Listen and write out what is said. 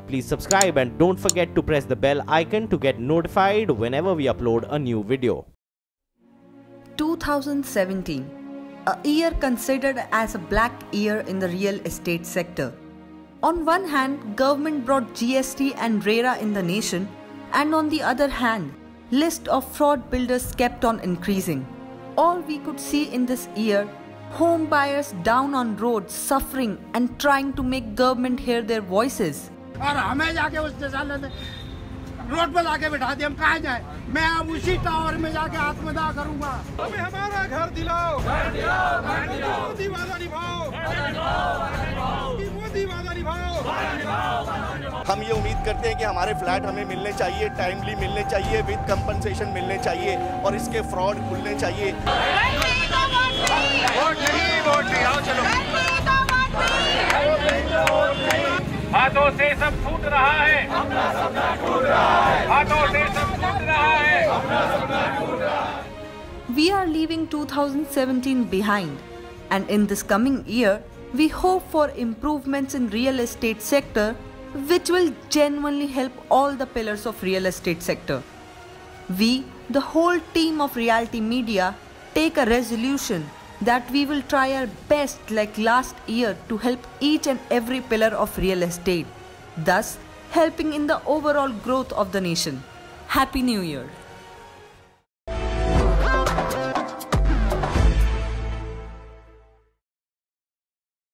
Please subscribe and don't forget to press the bell icon to get notified whenever we upload a new video. 2017, a year considered as a black year in the real estate sector. On one hand, government brought GST and RERA in the nation, and on the other hand, list of fraud builders kept on increasing. All we could see in this year, home buyers down on roads suffering and trying to make government hear their voices. और हमें जाके उस road पर लाके बिठा दिया, हम कहाँ जाए? मैं अब उसी टावर में जाके आत्मदाह करूंगा। हमें हमारा घर दिलाओ, मोदी वादा निभाओ, मोदी वादा निभाओ। हम ये उम्मीद करते हैं कि हमारे फ्लैट हमें मिलने चाहिए, टाइमली मिलने चाहिए, विद कंपनसेशन मिलने चाहिए और इसके फ्रॉड खुलने चाहिए। वोट नहीं, आओ चलो। हाथों से सब छूट रहा है, हाथों से सब छूट रहा है। We are leaving 2017 behind, and in this coming year, we hope for improvements in real estate sector which will genuinely help all the pillars of real estate sector. We, the whole team of Realty Media, take a resolution that we will try our best like last year to help each and every pillar of real estate, thus helping in the overall growth of the nation. Happy New Year!